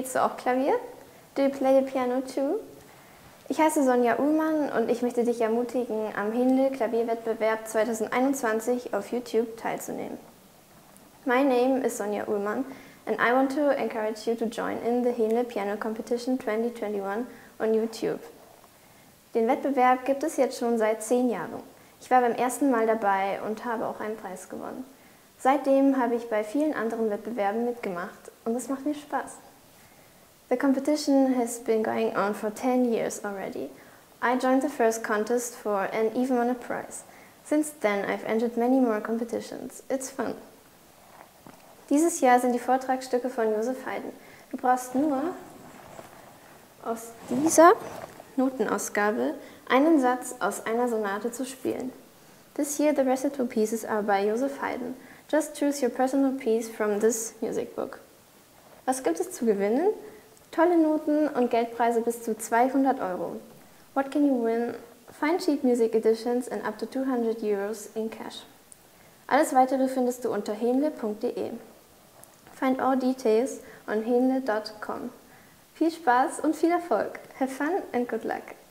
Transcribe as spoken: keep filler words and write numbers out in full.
Spielst du auch Klavier? Do you play the piano too? Ich heiße Sonja Uhlmann und ich möchte dich ermutigen, am Henle Klavierwettbewerb zweitausendeinundzwanzig auf YouTube teilzunehmen. My name is Sonja Uhlmann and I want to encourage you to join in the Henle Piano Competition twenty twenty-one on YouTube. Den Wettbewerb gibt es jetzt schon seit zehn Jahren. Ich war beim ersten Mal dabei und habe auch einen Preis gewonnen. Seitdem habe ich bei vielen anderen Wettbewerben mitgemacht und es macht mir Spaß. The competition has been going on for ten years already. I joined the first contest for and even won a prize. Since then I've entered many more competitions. It's fun. Dieses Jahr sind die Vortragsstücke von Joseph Haydn. Du brauchst nur aus dieser Notenausgabe einen Satz aus einer Sonate zu spielen. This year the recital pieces are by Joseph Haydn. Just choose your personal piece from this music book. Was gibt es zu gewinnen? Tolle Noten und Geldpreise bis zu zweihundert Euro. What can you win? Find sheet music editions and up to two hundred euros in cash. Alles weitere findest du unter henle punkt de. Find all details on henle dot com. Viel Spaß und viel Erfolg. Have fun and good luck.